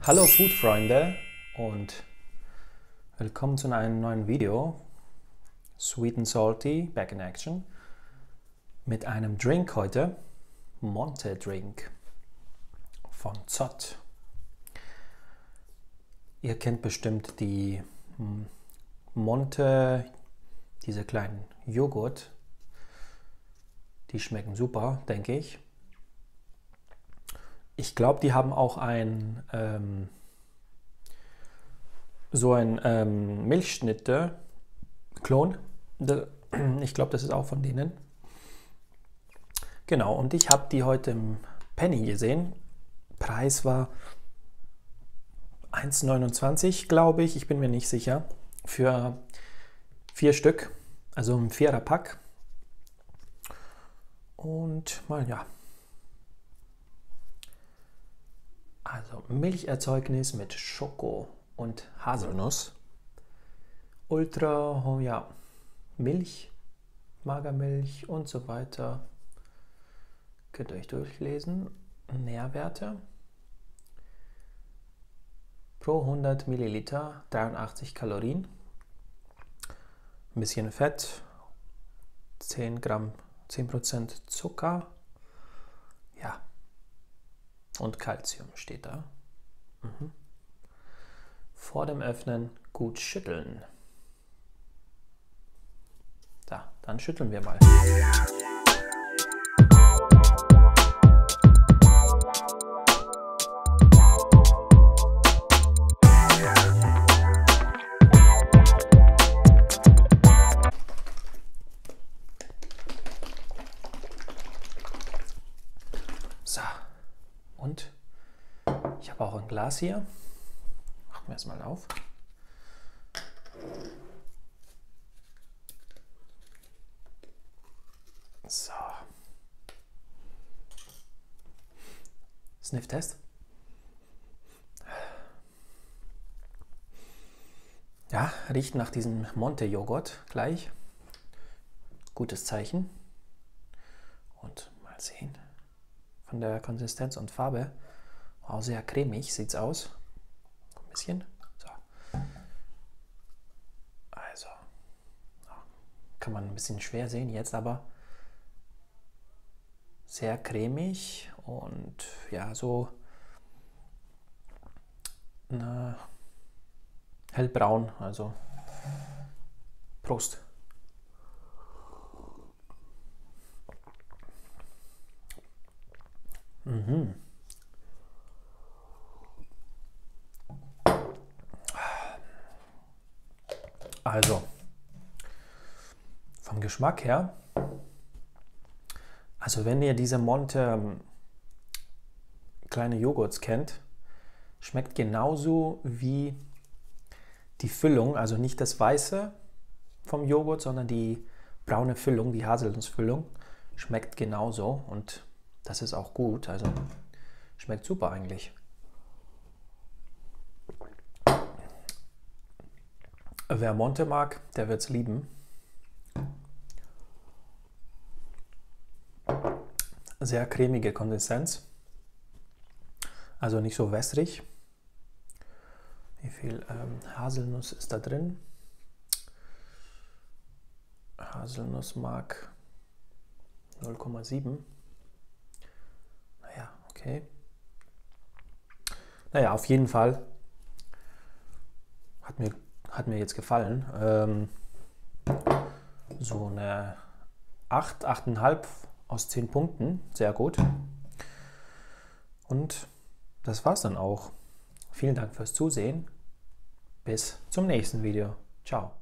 Hallo Food-Freunde und willkommen zu einem neuen Video. Sweet and Salty, back in action. Mit einem Drink heute, Monte Drink von Zott. Ihr kennt bestimmt die Monte, diese kleinen Joghurt. Die schmecken super, denke ich. Ich glaube, die haben auch so ein Milchschnitte-Klon. Ich glaube, das ist auch von denen. Genau, und ich habe die heute im Penny gesehen. Preis war 1,29, glaube ich. Ich bin mir nicht sicher. Für 4 Stück, also ein 4er Pack. Und mal ja. Also Milcherzeugnis mit Schoko und Haselnuss. Ultra, ja, Milch, Magermilch und so weiter. Könnt ihr euch durchlesen. Nährwerte. Pro 100 Milliliter 83 Kalorien. Ein bisschen Fett. 10 Gramm, 10% Zucker. Ja. Und Calcium steht da. Vor dem Öffnen gut schütteln. Da, dann schütteln wir mal. So. Und ich habe auch ein Glas hier. Machen wir es mal auf. So. Sniff-Test. Ja, riecht nach diesem Monte-Joghurt gleich. Gutes Zeichen. Und mal sehen. Von der Konsistenz und Farbe. Auch sehr cremig sieht es aus. Ein bisschen. So. Also. Kann man ein bisschen schwer sehen jetzt, aber sehr cremig und ja, so hellbraun. Also Prost. Also, vom Geschmack her, also wenn ihr diese Monte kleine Joghurts kennt, schmeckt genauso wie die Füllung, also nicht das Weiße vom Joghurt, sondern die braune Füllung, die Haselnussfüllung, schmeckt genauso und das ist auch gut, also schmeckt super eigentlich. Wer Monte mag, der wird es lieben. Sehr cremige Konsistenz, also nicht so wässrig. Wie viel Haselnuss ist da drin? Haselnussmark 0,7. Naja, okay. Naja, auf jeden Fall hat mir jetzt gefallen. So eine 8, 8,5 aus 10 Punkten. Sehr gut. Und das war's dann auch. Vielen Dank fürs Zusehen. Bis zum nächsten Video. Ciao.